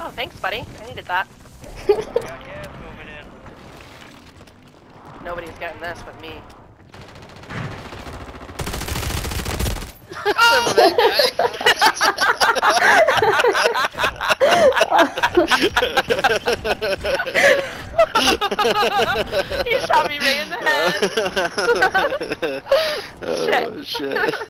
Oh, thanks, buddy. I needed that. Yeah, moving in. Nobody's getting this but me. Oh, that He shot me right in the head. guy. Oh shit.